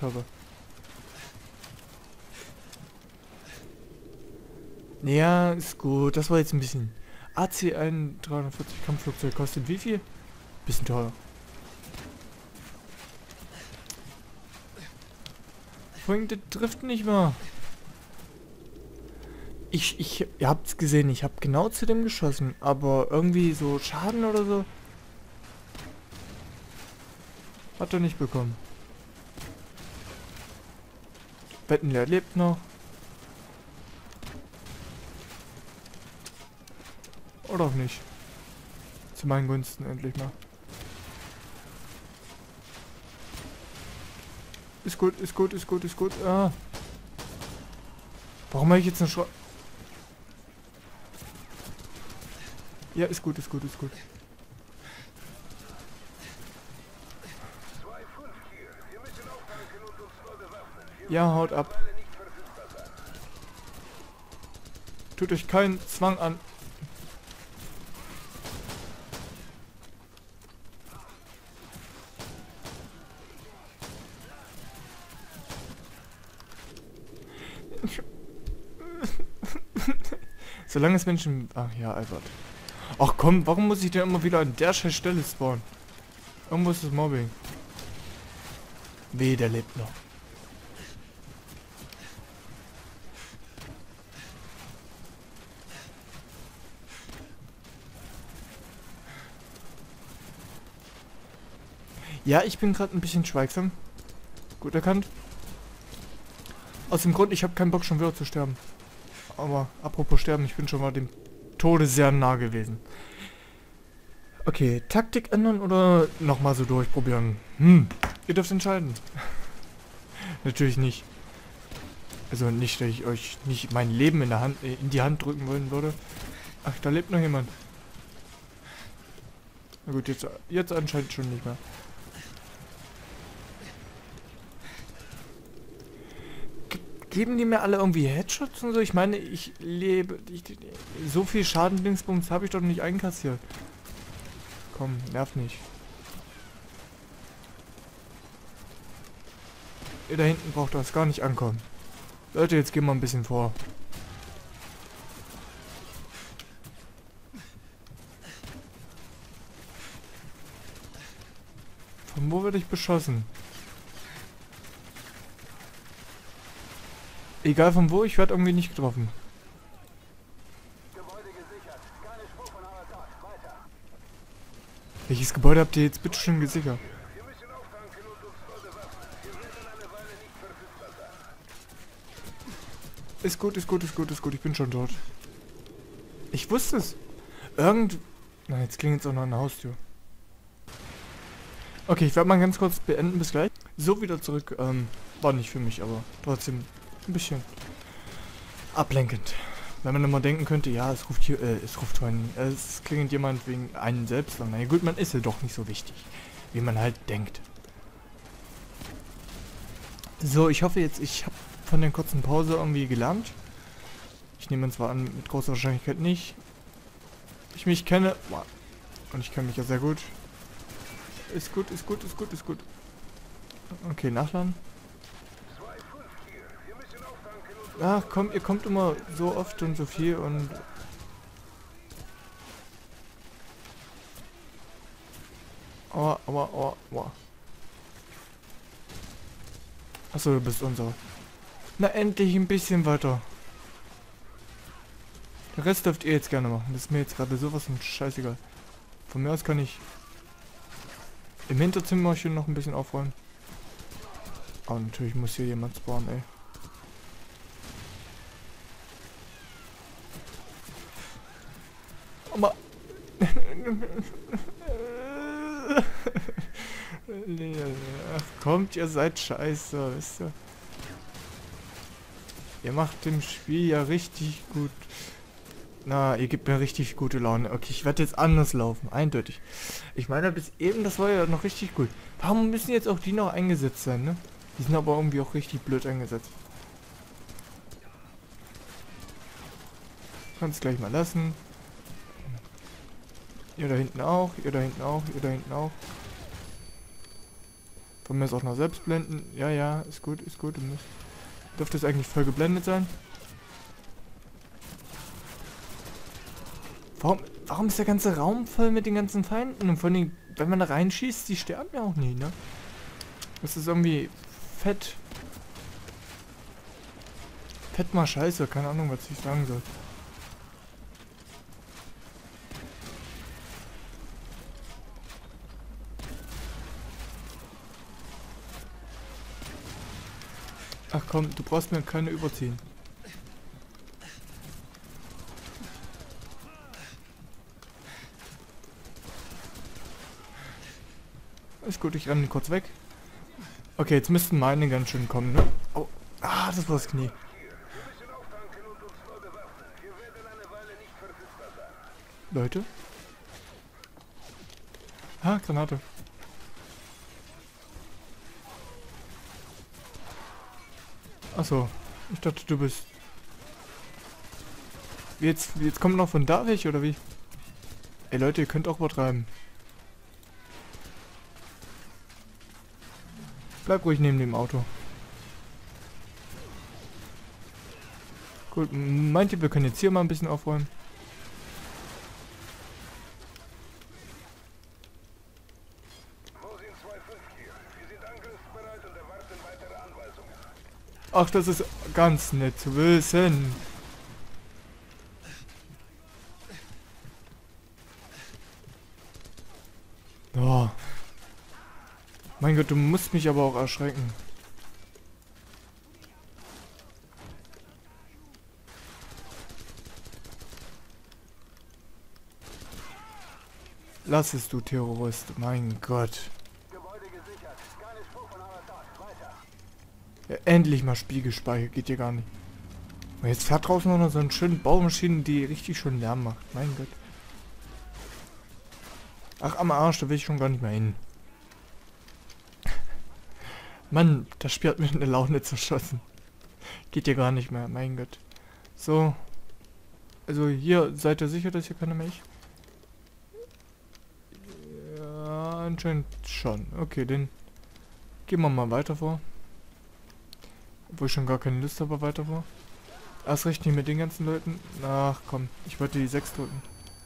habe. Ja, ist gut. Das war jetzt ein bisschen. AC-1 340 Kampfflugzeug kostet wie viel? Bisschen teuer. Vorhin, das trifft nicht mal. Ihr habt's gesehen, ich habe genau zu dem geschossen, aber irgendwie so Schaden oder so hat er nicht bekommen. Wetten, der lebt noch. Oder auch nicht. Zu meinen Gunsten endlich mal. Ist gut, ist gut, ist gut, ist gut. Ah. Warum habe ich jetzt eine Schrott... Ja, ist gut, ist gut, ist gut. Ja, haut ab. Tut euch keinen Zwang an. Solange es Menschen... Ach ja, Albert. Ach komm, warum muss ich denn immer wieder an der scheiß Stelle spawnen? Irgendwo ist das Mobbing. Weh, der lebt noch. Ja, ich bin gerade ein bisschen schweigsam. Gut erkannt. Aus dem Grund, ich habe keinen Bock schon wieder zu sterben. Aber apropos sterben, ich bin schon mal dem Tode sehr nah gewesen. Okay, Taktik ändern oder nochmal so durchprobieren? Ihr dürft entscheiden. Natürlich nicht. Also nicht, dass ich euch nicht mein Leben in die Hand drücken wollen würde. Ach, da lebt noch jemand. Na gut, jetzt anscheinend schon nicht mehr. Geben die mir alle irgendwie Headshots und so? Ich meine, so viel Schaden-Dingsbums habe ich doch nicht einkassiert. Komm, nerv nicht. Ihr da hinten braucht das gar nicht ankommen. Leute, jetzt gehen wir ein bisschen vor. Von wo werde ich beschossen? Egal von wo, ich werde irgendwie nicht getroffen. Welches Gebäude habt ihr jetzt bitte schön gesichert? Ist gut, ist gut, ist gut, ist gut. Ich bin schon tot. Ich wusste es. Na, jetzt klingt es auch noch an der Haustür. Okay, ich werde mal ganz kurz beenden. Bis gleich. So, wieder zurück. War nicht für mich, aber trotzdem ein bisschen ablenkend. Wenn man immer denken könnte, ja, es klingelt jemand wegen einen selbst. Na ja, gut, man ist ja doch nicht so wichtig, wie man halt denkt. So, ich hoffe jetzt, ich habe von der kurzen Pause irgendwie gelernt. Ich nehme zwar an, mit großer Wahrscheinlichkeit nicht. Ich mich kenne. Und ich kenne mich ja sehr gut. Ist gut, ist gut, ist gut, ist gut. Okay, nachladen. Ach komm, ihr kommt immer so oft und so viel und... Aua, aua, aua, aua. Achso, du bist unser. Na, endlich ein bisschen weiter. Den Rest dürft ihr jetzt gerne machen. Das ist mir jetzt gerade sowas von scheißegal. Von mir aus kann ich im Hinterzimmerchen noch ein bisschen aufräumen. Aber natürlich muss hier jemand spawnen, ey. Aber... Ach, kommt, ihr seid scheiße, wisst ihr. Ihr macht dem Spiel ja richtig gut. Na, ihr gebt mir richtig gute Laune. Okay, ich werde jetzt anders laufen, eindeutig. Ich meine, bis eben, das war ja noch richtig gut. Warum müssen jetzt auch die noch eingesetzt sein, ne? Die sind aber irgendwie auch richtig blöd eingesetzt. Kannst gleich mal lassen. Ihr da hinten auch, ihr da hinten auch, ihr da hinten auch. Von mir ist auch noch selbst blenden. Ja, ja, ist gut, ist gut. Dürfte es eigentlich voll geblendet sein? Warum ist der ganze Raum voll mit den ganzen Feinden? Und vor allem, wenn man da reinschießt, die sterben ja auch nie, ne? Das ist irgendwie fett. Fett mal scheiße, keine Ahnung, was ich sagen soll. Ach komm, du brauchst mir keine überziehen. Ist gut, ich renne kurz weg. Okay, jetzt müssten meine ganz schön kommen, ne? Oh, das war das Knie. Leute? Granate. Achso, ich dachte du bist... Jetzt kommt noch von da welche, oder wie? Ey Leute, ihr könnt auch übertreiben. Bleib ruhig neben dem Auto. Gut, meint ihr, wir können jetzt hier mal ein bisschen aufräumen? Ach, das ist ganz nett zu wissen. Oh. Mein Gott, du musst mich aber auch erschrecken. Lass es, du Terrorist. Mein Gott. Ja, endlich mal Spiegelspeicher. Geht hier gar nicht. Und jetzt fährt draußen noch so eine schöne Baumaschine, die richtig schön Lärm macht. Mein Gott. Ach, am Arsch, da will ich schon gar nicht mehr hin. Mann, das Spiel hat mir eine Laune zerschossen. Geht ja gar nicht mehr, mein Gott. So. Also hier, seid ihr sicher, dass hier keiner mehr ist? Ja, anscheinend schon. Okay, dann gehen wir mal weiter vor. Obwohl ich schon gar keine Lust habe, weiter vor. Erst recht nicht mit den ganzen Leuten. Ach komm, ich wollte die 6 drücken.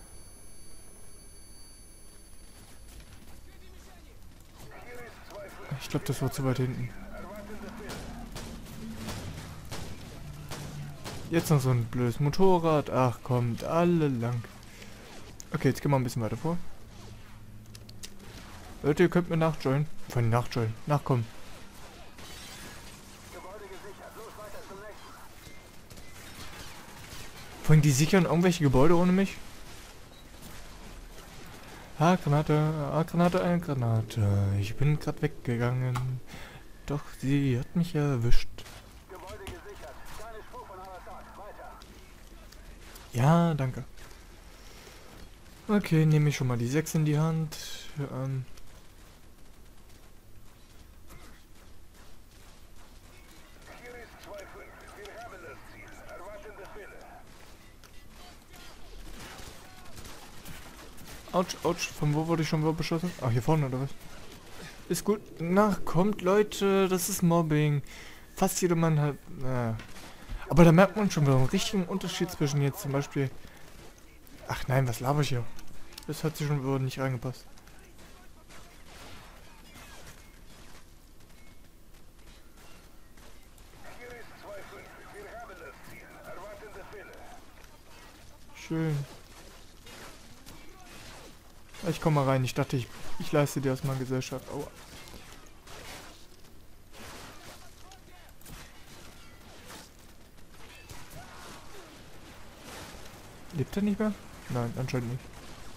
Ich glaube, das war zu weit hinten. Jetzt noch so ein blödes Motorrad. Ach, kommt alle lang. Okay, jetzt gehen wir ein bisschen weiter vor. Leute, ihr könnt mir nachjoinen. Von nachjoinen. Nachkommen. Vorhin die sichern irgendwelche Gebäude ohne mich? Granate, Granate, eine Granate. Ich bin gerade weggegangen. Doch sie hat mich erwischt. Ja, danke. Okay, nehme ich schon mal die 6 in die Hand. Autsch, Autsch, von wo wurde ich schon beschossen? Ach, hier vorne oder was? Ist gut. Na, kommt Leute, das ist Mobbing. Fast jedermann hat... Aber da merkt man schon wieder einen richtigen Unterschied zwischen jetzt zum Beispiel... Ach nein, was laber ich hier? Das hat sich schon wieder nicht reingepasst. Schön. Ich komm mal rein. Ich dachte, ich leiste dir erstmal Gesellschaft. Aua. Lebt er nicht mehr? Nein, anscheinend nicht.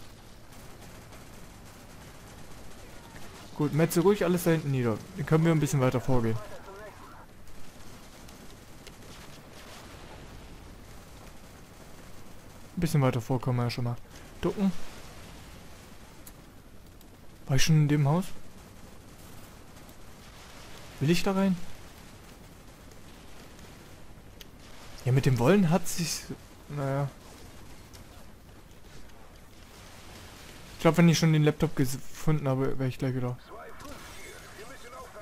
Gut, metze ruhig alles da hinten nieder. Dann können wir ein bisschen weiter vorgehen. Ein bisschen weiter vor können wir ja schon mal. Ducken. War ich schon in dem Haus? Will ich da rein? Ja, mit dem Wollen hat sich... Naja. Ich glaube, wenn ich schon den Laptop gefunden habe, wäre ich gleich wieder.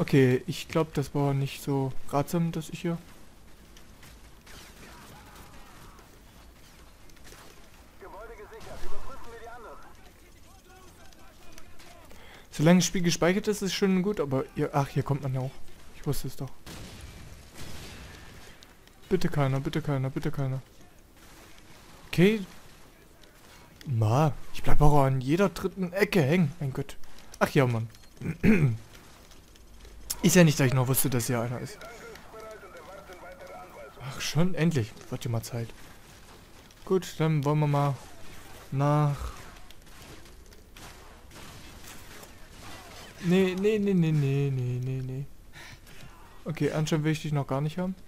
Okay, ich glaube, das war nicht so ratsam, dass ich hier... Solange das Spiel gespeichert ist, ist schon gut, aber... Ach, hier kommt man ja auch. Ich wusste es doch. Bitte keiner, bitte keiner, bitte keiner. Okay. Ich bleib auch an jeder dritten Ecke hängen. Mein Gott. Ach ja, Mann. Ist ja nicht, dass ich noch wusste, dass hier einer ist. Ach schon, endlich. Wird ja mal Zeit. Gut, dann wollen wir mal nach... Nee. Okay, anscheinend will ich dich noch gar nicht haben.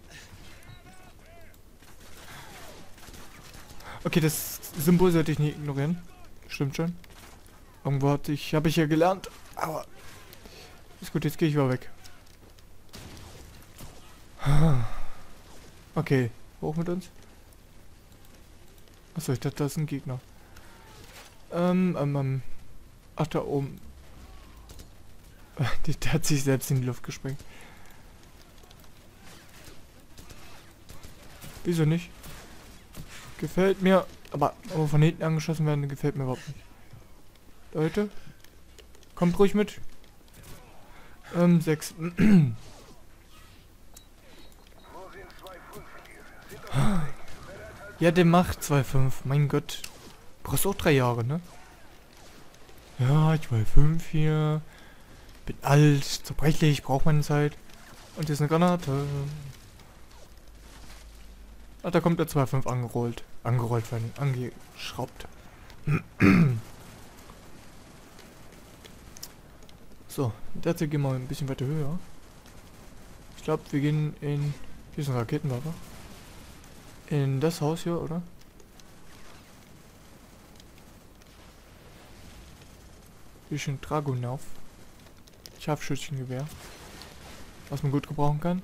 Okay, das Symbol sollte ich nicht ignorieren. Stimmt schon. Irgendwo habe ich ja gelernt. Aber ist gut, jetzt gehe ich mal weg. Okay, hoch mit uns. Achso, ich dachte, das ist ein Gegner. Ach, da oben. Der hat sich selbst in die Luft gesprengt. Wieso nicht? Gefällt mir. Aber von hinten angeschossen werden, gefällt mir überhaupt nicht. Leute. Kommt ruhig mit. 6. Ja, der macht 2,5. Mein Gott. Brauchst auch 3 Jahre, ne? Ja, 2,5 hier. Bin alt, zerbrechlich, braucht meine Zeit. Und hier ist eine Granate. Ach, da kommt der 2,5 angerollt. Angerollt, vor allem angeschraubt. So, derzeit gehen wir ein bisschen weiter höher. Ich glaube, wir gehen in... Hier ist ein Raketenwerfer. In das Haus hier, oder? Hier ist ein Dragunov. Scharfschützengewehr. Was man gut gebrauchen kann.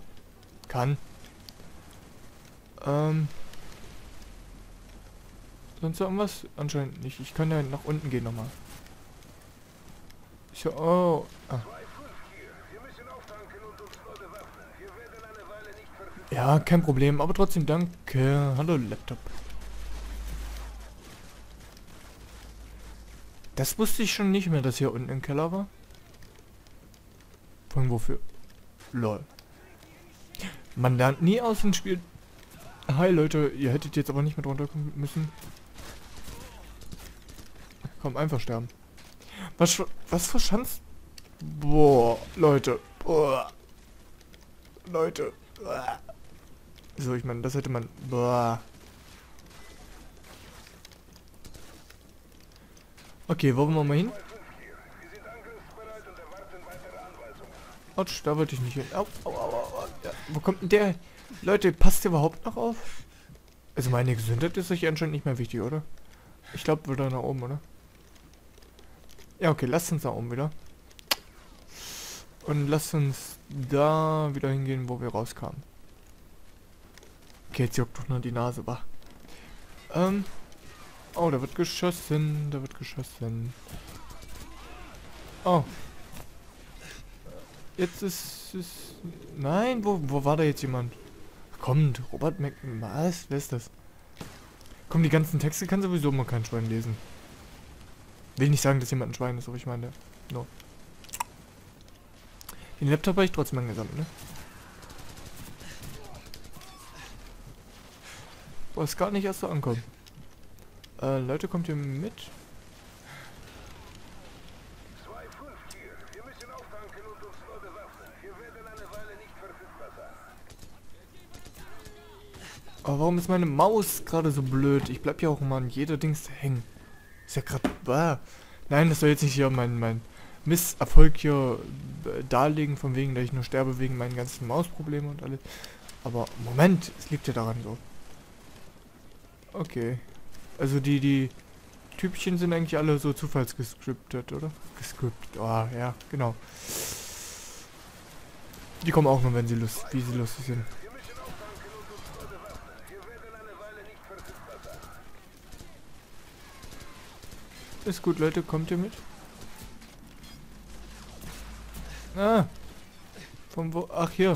Sonst irgendwas? Anscheinend nicht. Ich kann ja nach unten gehen nochmal. Oh. Ah. Ja, kein Problem. Aber trotzdem danke. Hallo, Laptop. Das wusste ich schon nicht mehr, dass hier unten im Keller war. Von wofür? Lol. Man lernt nie aus dem Spiel. Hi Leute, ihr hättet jetzt aber nicht mit runterkommen müssen. Komm, einfach sterben. Was für Chance? Boah, Leute. Boah. Leute. Boah. So, ich meine, das hätte man... Boah. Okay, wo wollen wir mal hin? Autsch, da wollte ich nicht hin. Au. Ja, wo kommt denn der? Leute, passt ihr überhaupt noch auf? Also meine Gesundheit ist euch anscheinend nicht mehr wichtig, oder? Ich glaube, wieder nach oben, oder? Ja, okay, lasst uns da oben wieder. Und lasst uns da wieder hingehen, wo wir rauskamen. Okay, jetzt juckt doch nur die Nase, bah. Oh, da wird geschossen, Oh. Jetzt ist es... Nein, wo war da jetzt jemand? Kommt, Robert was? Wer ist das? Komm, die ganzen Texte kann sowieso mal kein Schwein lesen. Will nicht sagen, dass jemand ein Schwein ist, aber ich meine... No. Den Laptop habe ich trotzdem angesammelt, ne? Boah, ist gar nicht erst so ankommen. Leute, kommt ihr mit? Aber warum ist meine Maus gerade so blöd? Ich bleib ja auch immer an jeder Dings hängen. Ist ja gerade... Nein, das soll jetzt nicht hier mein Misserfolg hier darlegen, von wegen, dass ich nur sterbe wegen meinen ganzen Mausproblemen und alles. Aber Moment, es liegt ja daran so. Okay. Also die Typchen sind eigentlich alle so zufallsgescriptet, oder? Gescriptet, oh, ja, genau. Die kommen auch nur, wenn sie wie sie lustig sind. Ist gut, Leute, kommt ihr mit? Ah! Von wo? Ach, hier.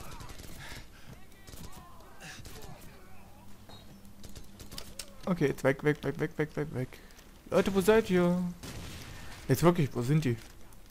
Okay, jetzt weg, weg, weg, weg, weg, weg, weg. Leute, wo seid ihr? Jetzt wirklich, wo sind die?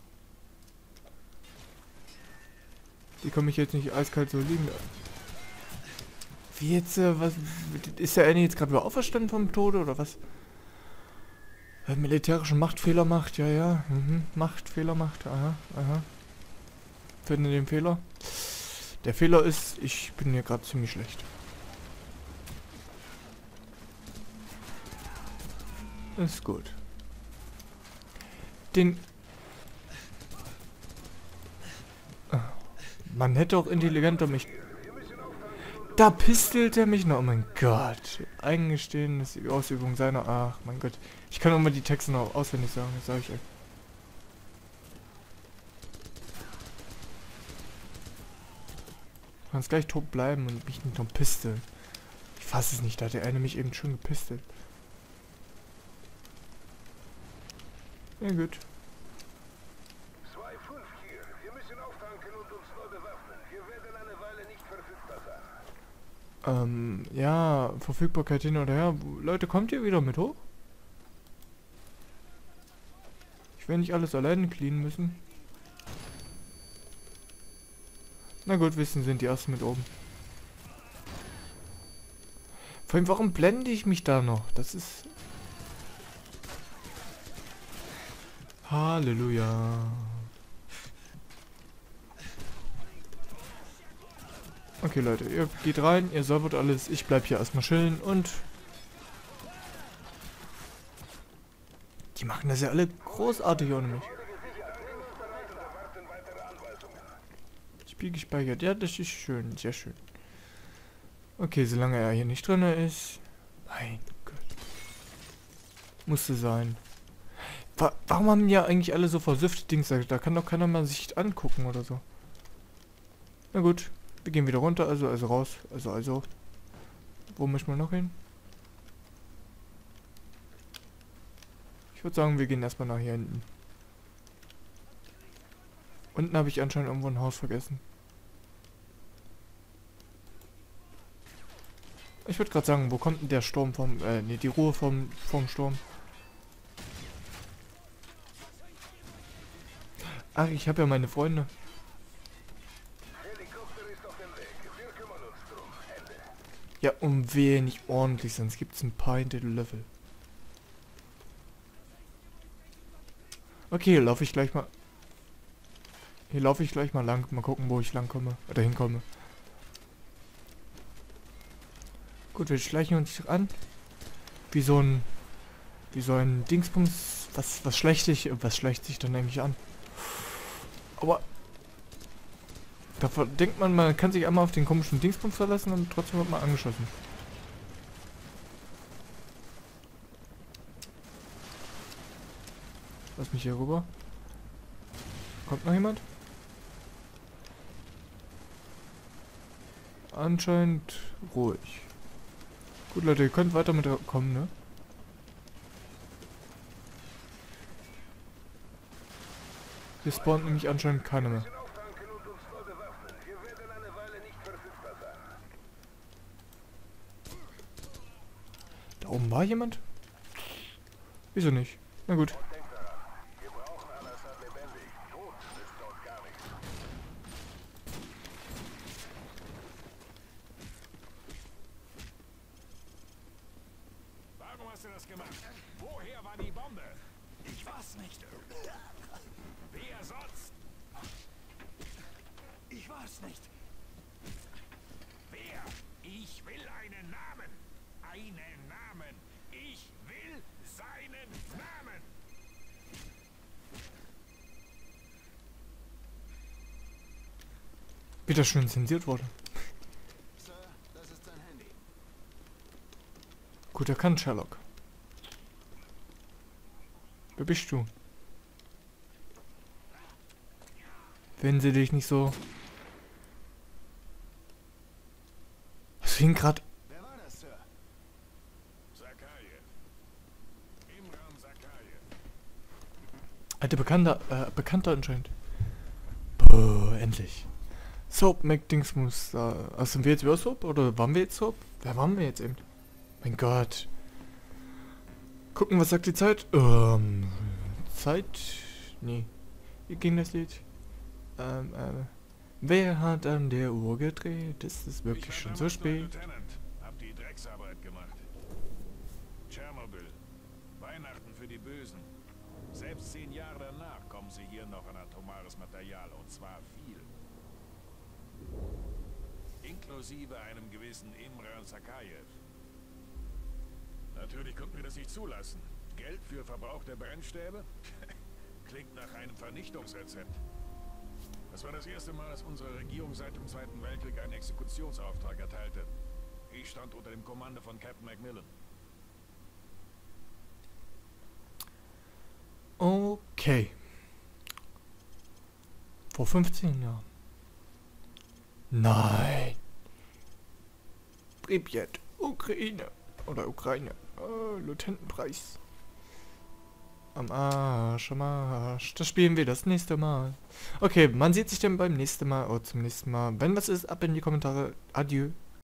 Die kann mich jetzt nicht eiskalt so liegen. Wie jetzt, was? Ist der Annie jetzt gerade wieder auferstanden vom Tode oder was? Militärische Machtfehler macht, ja, ja. Machtfehler macht, aha, aha. Finde den Fehler. Der Fehler ist, ich bin hier gerade ziemlich schlecht. Ist gut. Den... Man hätte auch intelligenter mich... Da pistelt er mich noch. Oh mein Gott. Eingestehen ist die Ausübung seiner... Ach mein Gott. Ich kann auch mal die Texte noch auswendig sagen. Das sage ich euch. Du kannst gleich tot bleiben und mich nicht noch pisteln. Ich fasse es nicht. Da hat der eine mich eben schon gepistelt. Ja gut. 2-5 hier. Wir müssen auftanken und uns neu bewaffnen. Wir werden eine Weile nicht verfügbar sein. Ja, Verfügbarkeit hin oder her. Leute, kommt ihr wieder mit hoch? Ich will nicht alles alleine cleanen müssen. Na gut, wissen sind die ersten mit oben. Vor allem, warum blende ich mich da noch? Das ist... Halleluja. Okay, Leute, ihr geht rein, ihr saubert alles, ich bleib hier erstmal chillen und... Die machen das ja alle großartig ohne mich. Spiel gespeichert, ja, das ist schön, sehr schön. Okay, solange er hier nicht drin ist... Mein Gott. Musste sein. Warum haben die ja eigentlich alle so versüffte Dings? Da kann doch keiner mal sich angucken oder so. Na gut, wir gehen wieder runter, also raus. Also. Wo möchten wir noch hin? Ich würde sagen, wir gehen erstmal nach hier hinten. Unten habe ich anscheinend irgendwo ein Haus vergessen. Ich würde gerade sagen, wo kommt denn der Sturm vom, die Ruhe vom Sturm? Ach, ich habe ja meine Freunde. Helikopter ist auf dem Weg. Wir kümmern uns drum. Ende. Ja, um wehe nicht ordentlich, sonst gibt es ein paar hinter den Löffel. Okay, hier laufe ich gleich mal... Hier laufe ich gleich mal lang. Mal gucken, wo ich lang komme. Oder hinkomme. Gut, wir schleichen uns an. Wie so ein Dingsbums. Was schleicht sich dann eigentlich an? Aber... Da denkt man kann sich einmal auf den komischen Dingsbums verlassen und trotzdem wird man angeschossen. Lass mich hier rüber. Kommt noch jemand? Anscheinend ruhig. Gut, Leute, ihr könnt weiter mit kommen, ne? Hier spawnt nämlich anscheinend keiner mehr. Auftanken und uns neu bewaffnen. Wir werden eine Weile nicht verfügbar sein. Da oben war jemand? Wieso nicht? Na gut. Denkt daran. Wir brauchen Al-Assad lebendig. Tot ist dort gar nichts. Warum hast du das gemacht? Woher war die Bombe? Ich war's nicht. Wer sonst? Ich war's nicht. Wer? Ich will einen Namen. Einen Namen. Ich will seinen Namen. Wieder schön zensiert wurde. Sir, das ist sein Handy. Gut erkannt, Sherlock. Wer bist du? Wenn sie dich nicht so... Was ging gerade? Wer war das, Sir? Zakaye. Imran Zakaye. Alter Bekannter anscheinend. Puh, endlich. Soap McDingsmus. Sind wir jetzt über Soap? Oder waren wir jetzt Soap? Wer waren wir jetzt eben? Mein Gott. Gucken, was sagt die Zeit? Zeit? Nee. Wie ging das Lied? Wer hat an der Uhr gedreht? Es ist wirklich schon so spät. Hab die Drecksarbeit gemacht. Tschernobyl. Weihnachten für die Bösen. Selbst 10 Jahre danach kommen sie hier noch an atomares Material, und zwar viel. Inklusive einem gewissen Imran Sakayev. Natürlich konnten wir das nicht zulassen. Geld für verbrauchte Brennstäbe? Klingt nach einem Vernichtungsrezept. Das war das erste Mal, dass unsere Regierung seit dem Zweiten Weltkrieg einen Exekutionsauftrag erteilte. Ich stand unter dem Kommando von Captain Macmillan. Okay. Vor 15 Jahren. Nein. Pripyat, Ukraine. Oder Ukraine. Oh, Lutentenpreis. Am Arsch, am Arsch. Das spielen wir das nächste Mal. Okay, man sieht sich dann beim nächsten Mal oder zum nächsten Mal. Wenn was ist, ab in die Kommentare. Adieu.